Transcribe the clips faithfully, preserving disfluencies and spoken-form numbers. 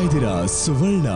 ಇದ್ದೀರಾ ಸುವರ್ಣ.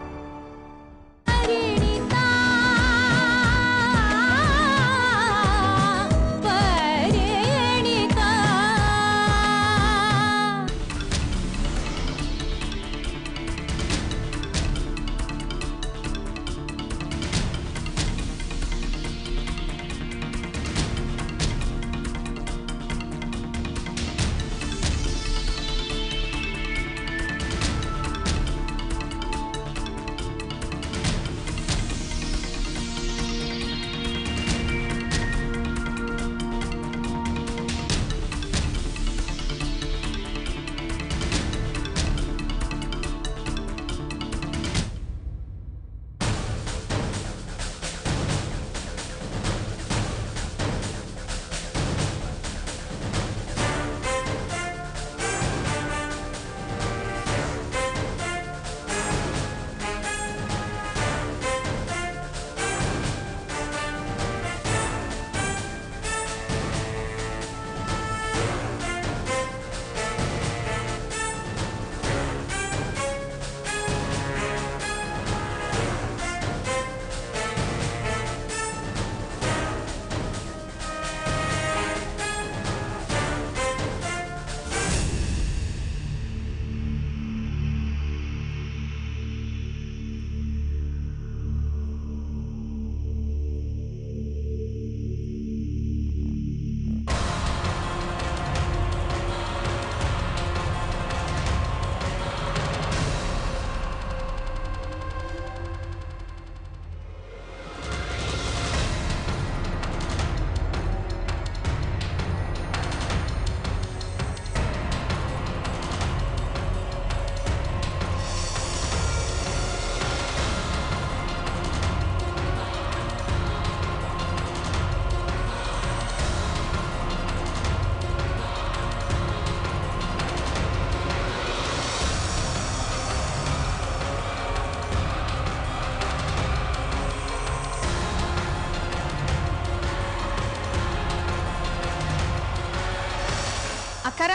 ಅಕ್ಕರ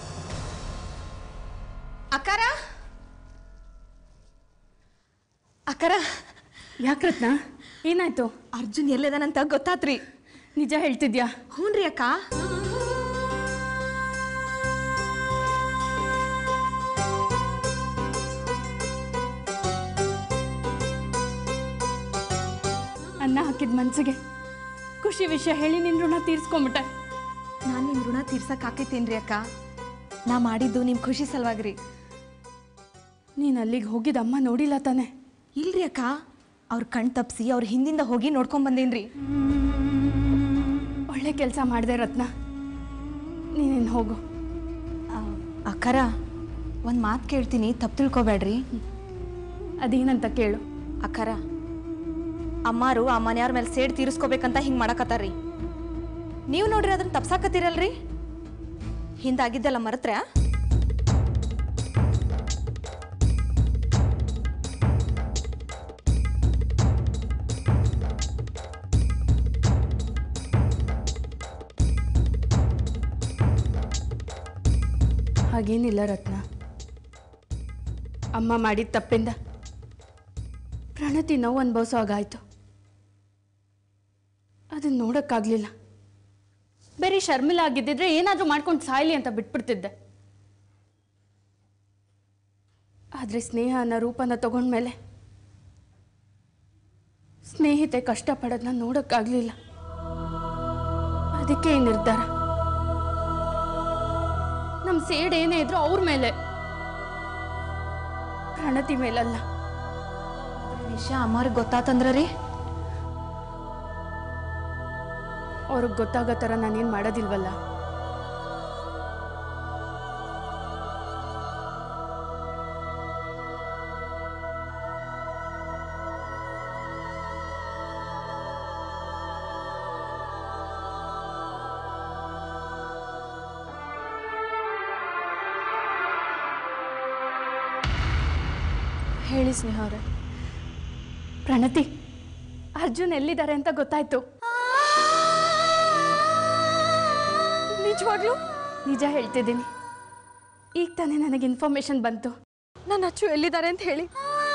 ಅಕ್ಕರ ಅಕ್ಕರ ಯಾಕೆ ರತ್ನ ಏನಾಯ್ತು? ಅರ್ಜುನ್ ಎಲ್ಲದಾನಂತ ಗೊತ್ತಾತ್ರಿ. ನಿಜ ಹೇಳ್ತಿದ್ಯಾ? ಹ್ಞೂನ್ರಿ ಅಕ್ಕ. ಅನ್ನ ಹಾಕಿದ ಮನ್ಸಿಗೆ ಖುಷಿ ವಿಷಯ ಹೇಳಿ ನಿನ್ನ ಋಣ ತೀರ್ಸ್ಕೊಂಬಿಟ್ಟೆ. ನಾನು ನಿಮ್ಮ ಋಣ ತೀರ್ಸಕ್ ಹಾಕೈತೇನ್ರಿ ಅಕ್ಕ. ನಾ ಮಾಡಿದ್ದು ನಿಮ್ಮ ಖುಷಿ ಸಲುವಾಗ್ರಿ. ನೀನು ಅಲ್ಲಿಗೆ ಹೋಗಿದ್ದ ಅಮ್ಮ ನೋಡಿಲ್ಲ ತಾನೆ? ಇಲ್ರಿ ಅಕ್ಕ, ಅವ್ರ ಕಣ್ ತಪ್ಪಿಸಿ ಅವ್ರ ಹಿಂದಿಂದ ಹೋಗಿ ನೋಡ್ಕೊಂಡ್ ಬಂದೇನ್ರಿ. ಒಳ್ಳೆ ಕೆಲಸ ಮಾಡಿದೆ ರತ್ನ, ನೀನೇನು ಹೋಗು. ಅಕ್ಕರ ಒಂದು ಮಾತು ಕೇಳ್ತೀನಿ, ತಪ್ಪು ತಿಳ್ಕೊಬೇಡ್ರಿ. ಅದೇನಂತ ಕೇಳು. ಅಕ್ಕರ, ಅಮ್ಮಾರು ಆ ಮನೆಯವ್ರ ಮೇಲೆ ಸೇಡ್ ತೀರಿಸ್ಕೋಬೇಕಂತ ಹಿಂಗೆ ಮಾಡಕತ್ತಾರ್ರಿ. ನೀವು ನೋಡ್ರಿ ಅದನ್ನ ತಪ್ಸಾಕತ್ತೀರಲ್ರಿ. ಹಿಂದಾಗಿದ್ದೆಲ್ಲ ಮರೆತ್ರ್ಯಾ? ಹಾಗೇನಿಲ್ಲ ರತ್ನ, ಅಮ್ಮ ಮಾಡಿದ ತಪ್ಪಿಂದ ಪ್ರಣತಿ ನೋವು ಅನುಭವಿಸೋ ಹಾಗಾಯ್ತು. ಅದನ್ನ ನೋಡೋಕ್ಕಾಗಲಿಲ್ಲ. ಬೇರೆ ಶರ್ಮಿಲಾ ಆಗಿದ್ದಿದ್ರೆ ಏನಾದರೂ ಮಾಡ್ಕೊಂಡು ಸಾಯಲಿ ಅಂತ ಬಿಟ್ಬಿಡ್ತಿದ್ದೆ. ಆದರೆ ಸ್ನೇಹ ಅನ್ನೋ ರೂಪನ ತಗೊಂಡ್ಮೇಲೆ ಸ್ನೇಹಿತೆ ಕಷ್ಟಪಡೋದನ್ನ ನೋಡೋಕ್ಕಾಗಲಿಲ್ಲ. ಅದಕ್ಕೆ ಈ ನಿರ್ಧಾರ. ನಮ್ಮ ಸೇಡ್ ಏನೇ ಇದ್ರು ಅವ್ರ ಮೇಲೆ, ಪ್ರಣತಿ ಮೇಲಲ್ಲ. ವಿಷಯ ಅಮ್ಮವ್ರಿಗೆ ಗೊತ್ತಾತಂದ್ರ ರೀ? ಅವ್ರಿಗೆ ಗೊತ್ತಾಗೋ ಥರ ನಾನೇನು ಮಾಡೋದಿಲ್ವಲ್ಲ. ಹೇಳಿ ಸ್ನೇಹ ಅವರೇ. ಪ್ರಣತಿ, ಅರ್ಜುನ್ ಎಲ್ಲಿದ್ದಾರೆ ಅಂತ ಗೊತ್ತಾಯ್ತು. ನಿಜವಾಗ್ಲೂ ನಿಜ ಹೇಳ್ತಿದ್ದೀನಿ. ಈಗ ತಾನೇ ನನಗೆ ಇನ್ಫಾರ್ಮೇಶನ್ ಬಂತು. ನನ್ನ ಅಚ್ಚು ಎಲ್ಲಿದ್ದಾರೆ ಅಂತ ಹೇಳಿ.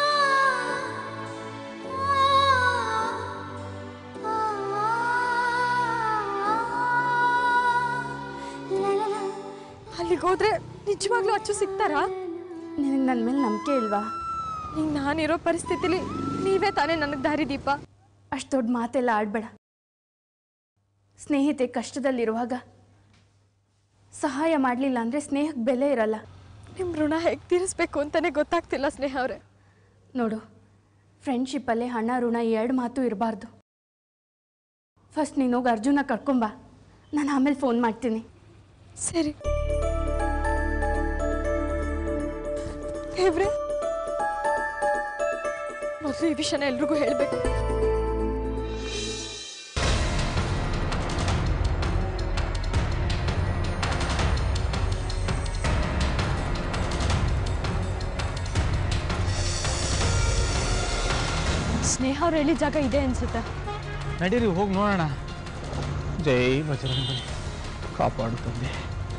ಅಲ್ಲಿಗೆ ಹೋದ್ರೆ ನಿಜವಾಗ್ಲೂ ಅಚ್ಚು ಸಿಗ್ತಾರಾ? ನಿನಗೆ ನನ್ನ ಮೇಲೆ ನಂಬಿಕೆ ಇಲ್ವಾ? ಈಗ ನಾನಿರೋ ಪರಿಸ್ಥಿತಿಲಿ ನೀವೇ ತಾನೇ ನನಗೆ ದಾರಿ ದೀಪ. ಅಷ್ಟು ದೊಡ್ಡ ಮಾತೆಲ್ಲ ಆಡಬೇಡ. ಸ್ನೇಹಿತೆ ಕಷ್ಟದಲ್ಲಿರುವಾಗ ಸಹಾಯ ಮಾಡಲಿಲ್ಲ ಅಂದರೆ ಸ್ನೇಹಕ್ಕೆ ಬೆಲೆ ಇರಲ್ಲ. ನಿಮ್ಮ ಋಣ ಹೇಗೆ ತೀರಿಸ್ಬೇಕು ಅಂತಲೇ ಗೊತ್ತಾಗ್ತಿಲ್ಲ ಸ್ನೇಹ ಅವರೇ. ನೋಡು, ಫ್ರೆಂಡ್ಶಿಪ್ಪಲ್ಲೇ ಹಣ ಋಣ ಎರಡು ಮಾತು ಇರಬಾರ್ದು. ಫಸ್ಟ್ ನೀನು ಹೋಗಿ ಅರ್ಜುನ ಕರ್ಕೊಂಬ, ನಾನು ಆಮೇಲೆ ಫೋನ್ ಮಾಡ್ತೀನಿ. ಸರಿ ದೇವ್ರೆ, ಮೊದಲು ಈ ವಿಷಯನ ಎಲ್ರಿಗೂ ಹೇಳಬೇಕು. ಸ್ನೇಹ ಅವ್ರು ಹೇಳಿ ಜಾಗ ಇದೆ ಅನ್ಸುತ್ತೆ. ನಡೀರಿ ಹೋಗಿ ನೋಡೋಣ. ಜೈ ಬಜರಂಗಬಲಿ, ಕಾಪಾಡು ತಂದೆ.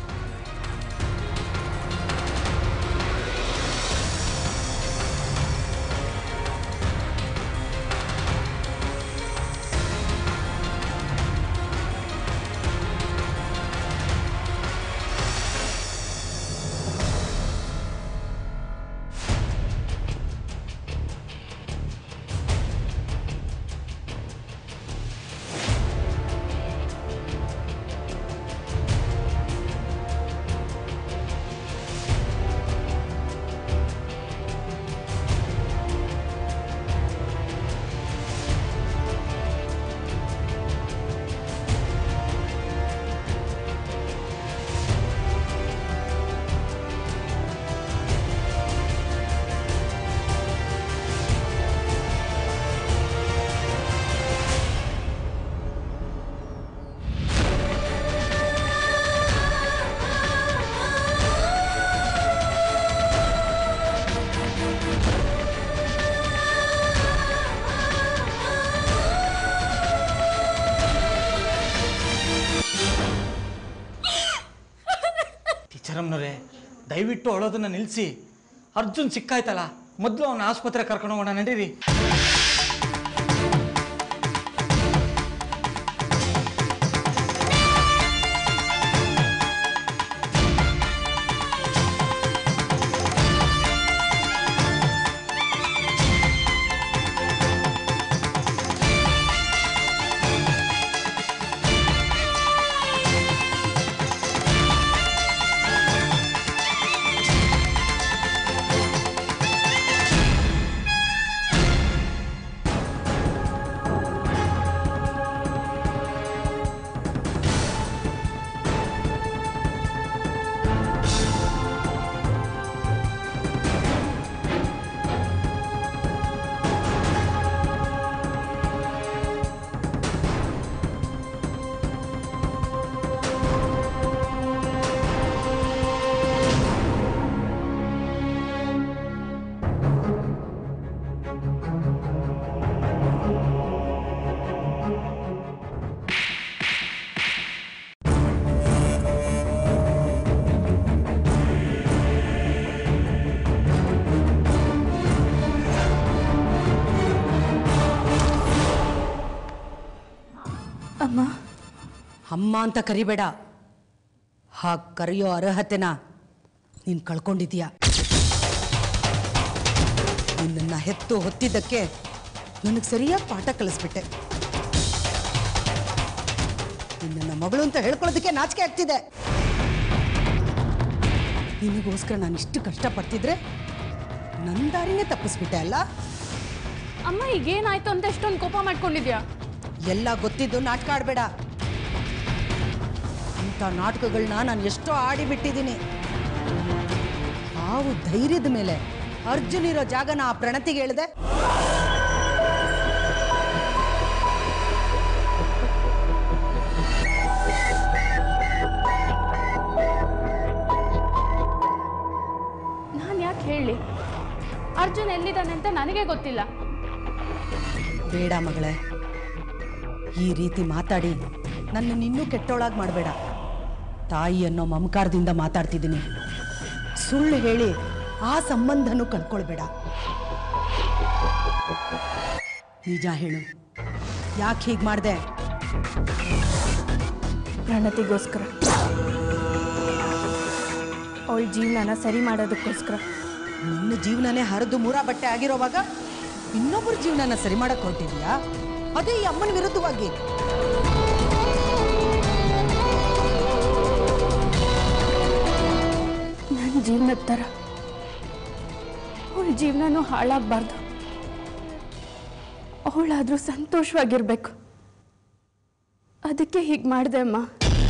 ಟೀಚರಮ್ನವರೇ, ದಯವಿಟ್ಟು ಅಳೋದನ್ನ ನಿಲ್ಲಿಸಿ. ಅರ್ಜುನ್ ಸಿಕ್ಕಾಯ್ತಲ್ಲ, ಮೊದಲು ಅವನ ಆಸ್ಪತ್ರೆ ಕರ್ಕೊಂಡು ಹೋಗೋಣ, ನಡೀರಿ. ಅಮ್ಮ ಅಮ್ಮ ಅಂತ ಕರಿಬೇಡ. ಹಾಗೆ ಕರೆಯೋ ಅರ್ಹತೆನ ನೀನು ಕಳ್ಕೊಂಡಿದೀಯ. ನಿನ್ನನ್ನು ಹೆತ್ತು ಹೊತ್ತಿದ್ದಕ್ಕೆ ನನಗೆ ಸರಿಯಾಗಿ ಪಾಠ ಕಲಿಸ್ಬಿಟ್ಟೆ. ನಿನ್ನನ್ನು ಮಗಳು ಅಂತ ಹೇಳ್ಕೊಳ್ಳೋದಕ್ಕೆ ನಾಚಿಕೆ ಆಗ್ತಿದೆ. ನಿನಗೋಸ್ಕರ ನಾನು ಇಷ್ಟು ಕಷ್ಟಪಡ್ತಿದ್ರೆ ನನ್ನ ದಾರಿನೇ ತಪ್ಪಿಸ್ಬಿಟ್ಟೆ ಅಲ್ಲ. ಅಮ್ಮ ಈಗೇನಾಯ್ತು ಅಂತ ಎಷ್ಟೊಂದು ಕೋಪ ಮಾಡ್ಕೊಂಡಿದ್ಯಾ? ಎಲ್ಲ ಗೊತ್ತಿದ್ದು ನಾಟಕ ಆಡಬೇಡ. ಇಂಥ ನಾಟಕಗಳನ್ನ ನಾನು ಎಷ್ಟೋ ಆಡಿಬಿಟ್ಟಿದ್ದೀನಿ. ಹಾವು ಧೈರ್ಯದ ಮೇಲೆ ಅರ್ಜುನ್ ಇರೋ ಜಾಗನ ಆ ಪ್ರಣತಿಗೆ ಹೇಳಿದೆ. ನಾನು ಯಾಕೆ ಹೇಳಿ? ಅರ್ಜುನ್ ಎಲ್ಲಿದ್ದಾನೆ ಅಂತ ನನಗೆ ಗೊತ್ತಿಲ್ಲ. ಬೇಡ ಮಗಳೇ, ಈ ರೀತಿ ಮಾತಾಡಿ ನನ್ನ ಇನ್ನೂ ಕೆಟ್ಟೋಳಾಗಿ ಮಾಡಬೇಡ. ತಾಯಿ ಅನ್ನೋ ಮಮಕಾರದಿಂದ ಮಾತಾಡ್ತಿದ್ದೀನಿ. ಸುಳ್ಳು ಹೇಳಿ ಆ ಸಂಬಂಧನೂ ಕಳ್ಕೊಳ್ಬೇಡ. ನಿಜ ಹೇಳು, ಯಾಕೆ ಹೀಗೆ ಮಾಡಿದೆ? ಪ್ರಣತಿಗೋಸ್ಕರ, ಅವಳ ಜೀವನನ ಸರಿ ಮಾಡೋದಕ್ಕೋಸ್ಕರ. ನಿನ್ನ ಜೀವನನೇ ಹರಿದು ಮೂರ ಬಟ್ಟೆ ಆಗಿರೋವಾಗ ಇನ್ನೊಬ್ಬರ ಜೀವನನ ಸರಿ ಮಾಡಕ್ ಹೊರಟಿದ್ಯಾ? ಅದೇ ಈ ಅಮ್ಮನ ವಿರುದ್ಧವಾಗಿ. ನನ್ನ ಜೀವನದ ಥರ ಅವಳ ಜೀವನನೂ ಹಾಳಾಗಬಾರ್ದು. ಅವಳಾದರೂ ಸಂತೋಷವಾಗಿರ್ಬೇಕು. ಅದಕ್ಕೆ ಹೀಗೆ ಮಾಡಿದೆ ಅಮ್ಮ.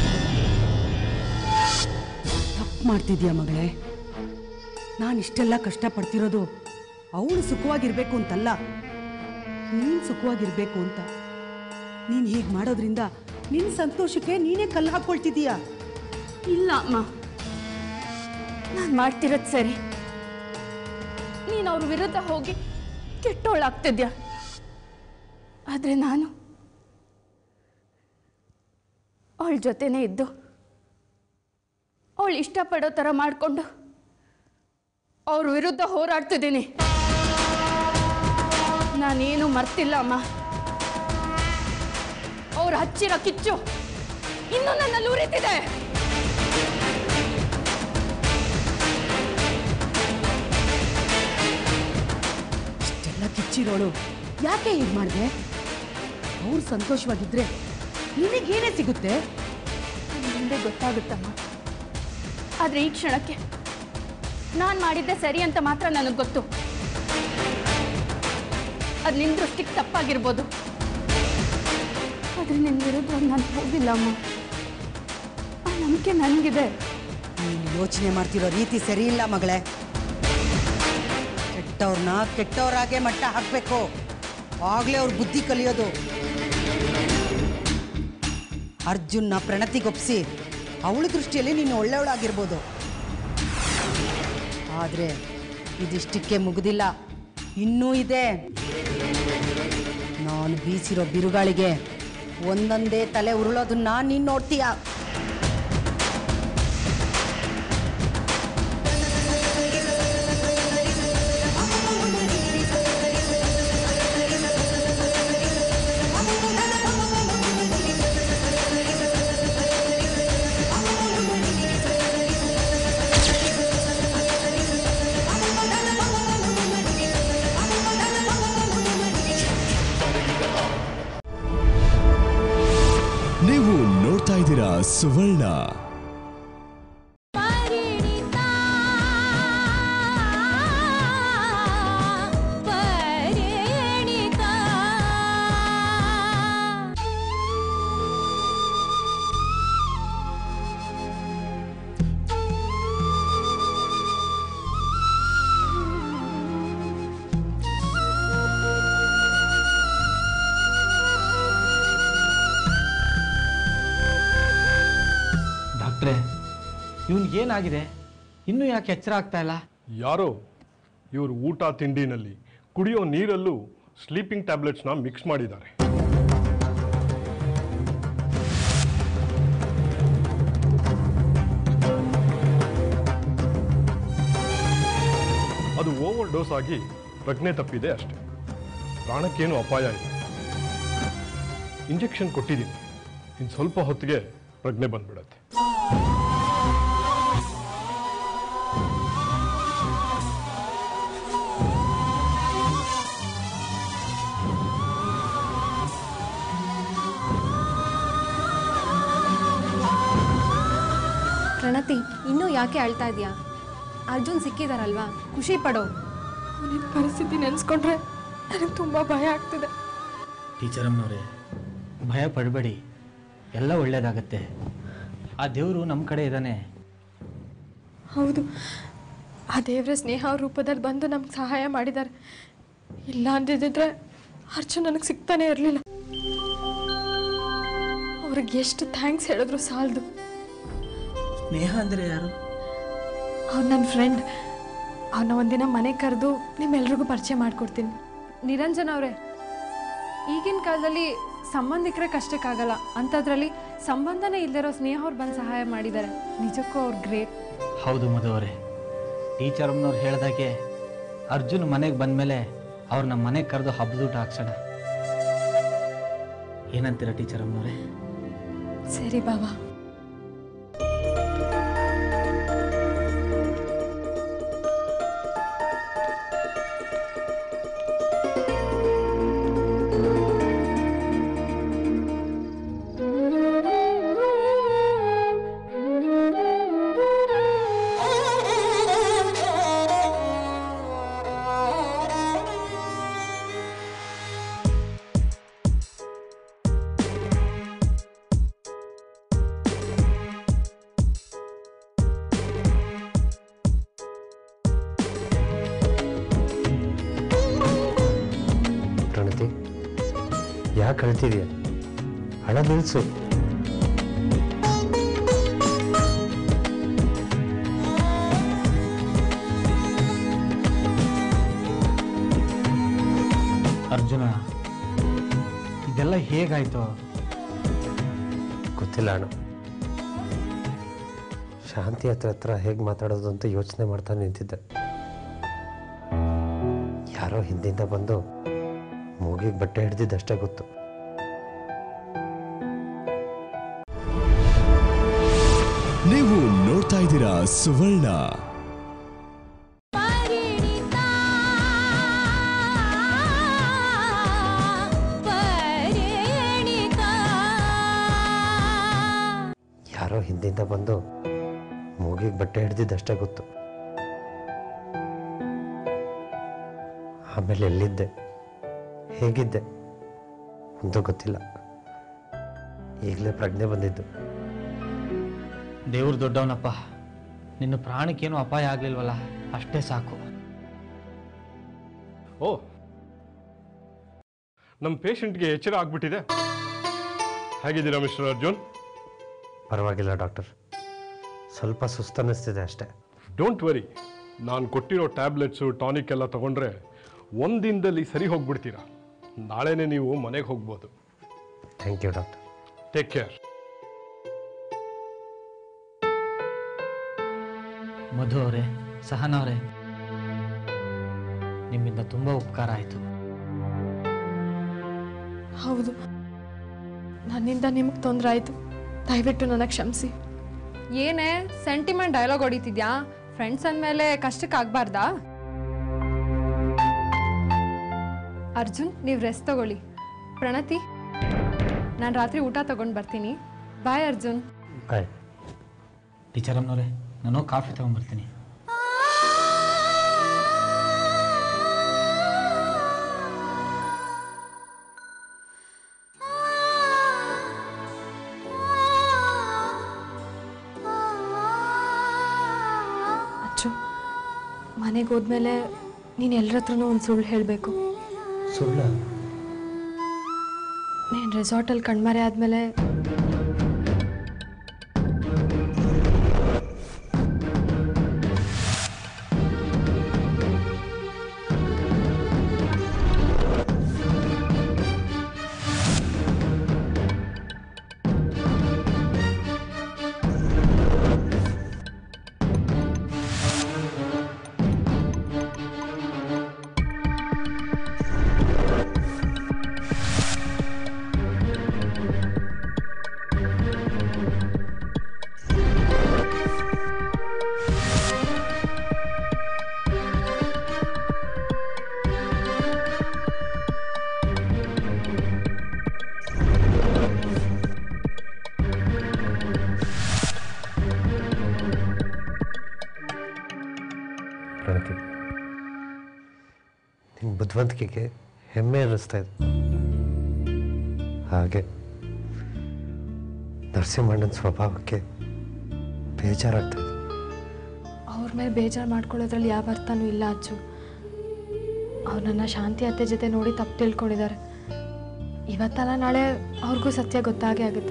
ತಪ್ಪು ಮಾಡ್ತಿದ್ಯಾ ಮಗಳೇ? ನಾನು ಇಷ್ಟೆಲ್ಲ ಕಷ್ಟಪಡ್ತಿರೋದು ಅವಳು ಸುಖವಾಗಿರ್ಬೇಕು ಅಂತಲ್ಲ, ನೀನು ಸುಖವಾಗಿರ್ಬೇಕು ಅಂತ. ನೀನು ಹೀಗೆ ಮಾಡೋದ್ರಿಂದ ನಿನ್ನ ಸಂತೋಷಕ್ಕೆ ನೀನೇ ಕಲ್ಲು ಹಾಕ್ಕೊಳ್ತಿದ್ದೀಯಾ. ಇಲ್ಲ ಅಮ್ಮ, ನಾನು ಮಾಡ್ತಿರೋದು ಸರಿ. ನೀನು ಅವ್ರ ವಿರುದ್ಧ ಹೋಗಿ ಕೆಟ್ಟೋಳಾಗ್ತಿದ್ಯಾ. ಆದರೆ ನಾನು ಅವಳ ಜೊತೆನೇ ಇದ್ದು ಅವಳು ಇಷ್ಟಪಡೋ ಥರ ಮಾಡಿಕೊಂಡು ಅವ್ರ ವಿರುದ್ಧ ಹೋರಾಡ್ತಿದ್ದೀನಿ. ನಾನೇನು ಮರ್ತಿಲ್ಲ ಅಮ್ಮ. ಅವ್ರು ಹಚ್ಚಿರೋ ಕಿಚ್ಚು ಇನ್ನೂ ನನ್ನಲ್ಲಿ ಉರಿತಿದೆ. ಇಷ್ಟೆಲ್ಲ ಕಿಚ್ಚಿರೋಳು ಯಾಕೆ ಹೀಗೆ ಮಾಡಿದೆ? ಅವ್ರು ಸಂತೋಷವಾಗಿದ್ರೆ ನಿನಗೇನೇ ಸಿಗುತ್ತೆ? ಮುಂದೆ ಗೊತ್ತಾಗುತ್ತಮ್ಮ. ಆದರೆ ಈ ಕ್ಷಣಕ್ಕೆ ನಾನು ಮಾಡಿದ್ದೆ ಸರಿ ಅಂತ ಮಾತ್ರ ನನಗೆ ಗೊತ್ತು. ಅದು ನಿನ್ನ ದೃಷ್ಟಿಗೆ ತಪ್ಪಾಗಿರ್ಬೋದು, ಆದರೆ ನಿನ್ನ ವಿರುದ್ಧ ನಾನು ಹೋಗಿಲ್ಲ ಅಮ್ಮ. ಆ ನಂಬಿಕೆ ನನಗಿದೆ. ನೀನು ಯೋಚನೆ ಮಾಡ್ತಿರೋ ರೀತಿ ಸರಿ ಇಲ್ಲ ಮಗಳೇ. ಕೆಟ್ಟವ್ರನ್ನ ಕೆಟ್ಟವರಾಗೆ ಮಟ್ಟ ಹಾಕಬೇಕು, ಆಗ್ಲೇ ಅವ್ರ ಬುದ್ಧಿ ಕಲಿಯೋದು. ಅರ್ಜುನ್ನ ಪ್ರಣತಿಗೊಪ್ಸಿ ಅವಳ ದೃಷ್ಟಿಯಲ್ಲಿ ನೀನು ಒಳ್ಳೆಯವಳಾಗಿರ್ಬೋದು, ಆದರೆ ಇದಿಷ್ಟಕ್ಕೆ ಮುಗಿದಿಲ್ಲ, ಇನ್ನೂ ಇದೆ. ನಾನು ಬೀಸಿರೋ ಬಿರುಗಾಳಿಗೆ ಒಂದೊಂದೇ ತಲೆ ಉರುಳೋದನ್ನ ನೀನು ನೋಡ್ತೀಯ. ನೀವು ನೋಡ್ತಾ ಇದ್ದೀರಾ ಸುವರ್ಣ. ಇವನಿಗೇನಾಗಿದೆ? ಇನ್ನೂ ಯಾಕೆ ಎಚ್ಚರ ಆಗ್ತಾ ಇಲ್ಲ? ಯಾರೋ ಇವರು ಊಟ ತಿಂಡಿನಲ್ಲಿ ಕುಡಿಯೋ ನೀರಲ್ಲೂ ಸ್ಲೀಪಿಂಗ್ ಟ್ಯಾಬ್ಲೆಟ್ಸ್ನ ಮಿಕ್ಸ್ ಮಾಡಿದ್ದಾರೆ. ಅದು ಓವರ್ ಡೋಸ್ ಆಗಿ ಪ್ರಜ್ಞೆ ತಪ್ಪಿದೆ ಅಷ್ಟೆ. ಪ್ರಾಣಕ್ಕೇನು ಅಪಾಯ ಇಲ್ಲ. ಇಂಜೆಕ್ಷನ್ ಕೊಟ್ಟಿದ್ದೀನಿ, ಇನ್ನು ಸ್ವಲ್ಪ ಹೊತ್ತಿಗೆ ಪ್ರಜ್ಞೆ ಬಂದ್ಬಿಡತ್ತೆ. ಪ್ರಣತಿ, ಇನ್ನೂ ಯಾಕೆ ಅಳ್ತಾ ಇದೆಯಾ? ಅರ್ಜುನ್ ಸಿಕ್ಕಿದಾರಲ್ವಾ, ಖುಷಿ ಪಡೋ. ನಿನ್ನ ಪರಿಸ್ಥಿತಿ ನೆನೆಸ್ಕೊಂಡ್ರೆ ನನಗೆ ತುಂಬ ಭಯ ಆಗ್ತಿದೆ. ಟೀಚರಮ್ಮನವರೇ, ಭಯ ಪಡಬೇಡಿ, ಎಲ್ಲ ಒಳ್ಳೇದಾಗತ್ತೆ. ಆ ದೇವರು ನಮ್ಮ ಕಡೆ ಇದ್ದಾನೆ. ಹೌದು, ಆ ದೇವರ ಸ್ನೇಹ ಅವ್ರ ರೂಪದಲ್ಲಿ ಬಂದು ನಮ್ಗೆ ಸಹಾಯ ಮಾಡಿದ್ದಾರೆ. ಇಲ್ಲ ಅಂದಿದ್ದರೆ ಅರ್ಜುನ್ ನನಗೆ ಸಿಗ್ತಾನೆ ಇರಲಿಲ್ಲ. ಅವ್ರಿಗೆ ಎಷ್ಟು ಥ್ಯಾಂಕ್ಸ್ ಹೇಳಿದ್ರು ಸಾಲದು. ಸ್ನೇಹ ಅಂದರೆ ಯಾರು? ಅವ್ರು ನನ್ನ ಫ್ರೆಂಡ್. ಅವನ್ನ ಒಂದಿನ ಮನೆಗೆ ಕರೆದು ನಿಮ್ಮೆಲ್ರಿಗೂ ಪರಿಚಯ ಮಾಡಿಕೊಡ್ತೀನಿ. ನಿರಂಜನ್ ಅವರೇ, ಈಗಿನ ಕಾಲದಲ್ಲಿ ಸಂಬಂಧಿಕರೇ ಕಷ್ಟಕ್ಕಾಗಲ್ಲ, ಅಂಥದ್ರಲ್ಲಿ ಸಂಬಂಧನೇ ಇಲ್ಲದಿರೋ ಸ್ನೇಹ ಅವ್ರು ಬಂದು ಸಹಾಯ ಮಾಡಿದ್ದಾರೆ. ನಿಜಕ್ಕೂ ಅವ್ರು ಗ್ರೇಟ್. ಹೌದು ಮಧು ಅವರೇ, ಟೀಚರ್ ಅಮ್ಮನವ್ರು ಹೇಳ್ದಾಗೆ ಅರ್ಜುನ್ ಮನೆಗೆ ಬಂದಮೇಲೆ ಅವ್ರು ನಮ್ಮ ಮನೆಗೆ ಕರೆದು ಹಬ್ಬದೂಟ ಹಾಕ್ಸೋಣ. ಏನಂತೀರ ಟೀಚರ್ ಅಮ್ಮನವ್ರೆ? ಸರಿ ಬಾಬಾ. ಯಾಕೆ ಅಳ್ತಿದ್ಯಾ? ಹಣ ನಿಲ್ಸು. ಅರ್ಜುನ, ಇದೆಲ್ಲ ಹೇಗಾಯ್ತು? ಗೊತ್ತಿಲ್ಲ ಅಣ್ಣ. ಶಾಂತಿ ಹತ್ರ ಹತ್ರ ಹೇಗೆ ಮಾತಾಡೋದು ಅಂತ ಯೋಚನೆ ಮಾಡ್ತಾ ನಿಂತಿದ್ದೆ. ಯಾರೋ ಹಿಂದಿಂದ ಬಂದು ಮೂಗಿಗೆ ಬಟ್ಟೆ ಹಿಡ್ದಿದ್ದಷ್ಟೇ ಗೊತ್ತು. ನೀವು ನೋಡ್ತಾ ಇದ್ದೀರಾ ಸುವರ್ಣ. ಯಾರೋ ಹಿಂದಿಂದ ಬಂದು ಮೂಗಿಗೆ ಬಟ್ಟೆ ಹಿಡ್ದಿದ್ದಷ್ಟೇ ಗೊತ್ತು. ಆಮೇಲೆ ಎಲ್ಲಿದ್ದೆ, ಹೇಗಿದ್ದೆ ಒಂದು ಗೊತ್ತಿಲ್ಲ. ಈಗಲೇ ಪ್ರಜ್ಞೆ ಬಂದಿದ್ದು. ದೇವ್ರು ದೊಡ್ಡವನಪ್ಪ, ನಿನ್ನ ಪ್ರಾಣಕ್ಕೇನು ಅಪಾಯ ಆಗ್ಲಿಲ್ವಲ್ಲ, ಅಷ್ಟೇ ಸಾಕು. ಓ, ನಮ್ಮ ಪೇಷಂಟ್ಗೆ ಎಚ್ಚರ ಆಗ್ಬಿಟ್ಟಿದೆ. ಹೇಗಿದ್ದೀರಾ ಮಿಸ್ಟರ್ ಅರ್ಜುನ್? ಪರವಾಗಿಲ್ಲ ಡಾಕ್ಟರ್, ಸ್ವಲ್ಪ ಸುಸ್ತನ್ನಿಸ್ತಿದೆ ಅಷ್ಟೇ. ಡೋಂಟ್ ವರಿ, ನಾನು ಕೊಟ್ಟಿರೋ ಟ್ಯಾಬ್ಲೆಟ್ಸು ಟಾನಿಕ್ ಎಲ್ಲ ತಗೊಂಡ್ರೆ ಒಂದಿನದಲ್ಲಿ ಸರಿ ಹೋಗ್ಬಿಡ್ತೀರಾ. ನಾಳೆನೇ ನೀವು ಮನೆಗೆ ಹೋಗ್ಬೋದು. Thank you doctor. Take care. Madhu ಅವರೇ, ಸಹನ ಅವರೇ, ನಿಮ್ಮಿಂದ ತುಂಬ ಉಪಕಾರ ಆಯಿತು. ಹೌದು, ನನ್ನಿಂದ ನಿಮಗೆ ತೊಂದರೆ ಆಯಿತು. ದಯವಿಟ್ಟು ನನಗೆ ಕ್ಷಮಿಸಿ. ಏನೇ ಸೆಂಟಿಮೆಂಟ್ ಡೈಲಾಗ್ ಹೊಡಿತಿದ್ಯಾ? ಫ್ರೆಂಡ್ಸ್ ಅಂದಮೇಲೆ ಕಷ್ಟಕ್ಕೆ ಆಗ್ಬಾರ್ದಾ? ಅರ್ಜುನ್, ನೀವು ರೆಸ್ಟ್ ತಗೊಳ್ಳಿ. ಪ್ರಣತಿ, ನಾನು ರಾತ್ರಿ ಊಟ ತಗೊಂಡು ಬರ್ತೀನಿ. ಬಾಯ್ ಅರ್ಜುನ್. ಬಾಯ್. ಟೀಚರ್ ಅಮ್ಮನವರೇ, ನಾನು ಕಾಫಿ ತಗೊಂಡ್ಬರ್ತೀನಿ. ಅಚ್ಚು, ಮನೆಗೆ ಹೋದ್ಮೇಲೆ ನೀನು ಎಲ್ಲರ ಹತ್ರನೂ ಒಂದು ಸುಳ್ಳು ಹೇಳಬೇಕು. ಸುಳ್ಳ? ನೀನು ರೆಸಾರ್ಟಲ್ಲಿ ಕಣ್ಮರೆ ಆದಮೇಲೆ ಪ್ರಣತಿ, ನಿನ್ನ ಬುದ್ಧಿವಂತಿಕೆಗೆ ಹೆಮ್ಮೆ ಅನ್ನಿಸ್ತಾ ಇದೆ. ಹಾಗೆ ನರಸಿಂಹಣ್ಣನ ಸ್ವಭಾವಕ್ಕೆ ಬೇಜಾರಾಗ್ತಾ ಇದೆ. ಅವ್ರ ಮೇಲೆ ಬೇಜಾರು ಮಾಡ್ಕೊಳ್ಳೋದ್ರಲ್ಲಿ ಯಾವ ಅರ್ಥನೂ ಇಲ್ಲ ಅಚ್ಚು. ಅವ್ರು ನನ್ನ ಶಾಂತಿ ಅತ್ತೆ ಜೊತೆ ನೋಡಿ ತಪ್ಪು ತಿಳ್ಕೊಂಡಿದ್ದಾರೆ. ಇವತ್ತಲ್ಲ ನಾಳೆ ಅವ್ರಿಗೂ ಸತ್ಯ ಗೊತ್ತಾಗೇ ಆಗುತ್ತೆ.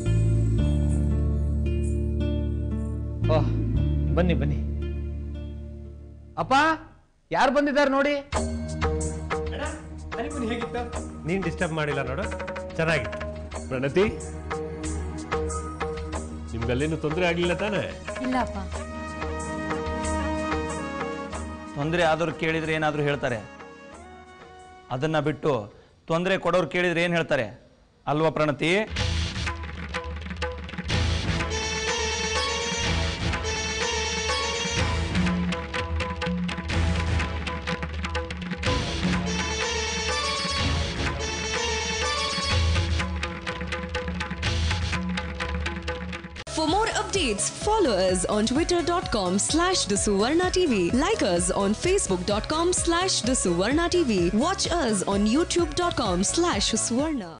ಓಹ್, ಬನ್ನಿ ಬನ್ನಿ. ಅಪ್ಪ ಯಾರು ಬಂದಿದ್ದಾರೆ ನೋಡಿ. ನೀನ್ ಡಿಸ್ಟರ್ಬ್ ಮಾಡಿಲ್ಲ ನೋಡು, ಚೆನ್ನಾಗಿತ್ತು. ಪ್ರಣತಿ, ನಿಮ್ಗಲ್ಲೇನು ತೊಂದರೆ ಆಗ್ಲಿಲ್ಲ ತಾನೆ? ಇಲ್ಲಪ್ಪ. ತೊಂದರೆ ಆದವ್ರು ಕೇಳಿದ್ರೆ ಏನಾದರೂ ಹೇಳ್ತಾರೆ, ಅದನ್ನ ಬಿಟ್ಟು ತೊಂದರೆ ಕೊಡೋರು ಕೇಳಿದ್ರೆ ಏನು ಹೇಳ್ತಾರೆ ಅಲ್ವಾ ಪ್ರಣತಿ? For more updates, follow us on twitter dot com slash the Suvarna T V. Like us on facebook dot com slash the Suvarna T V. Watch us on youtube dot com slash Suvarna.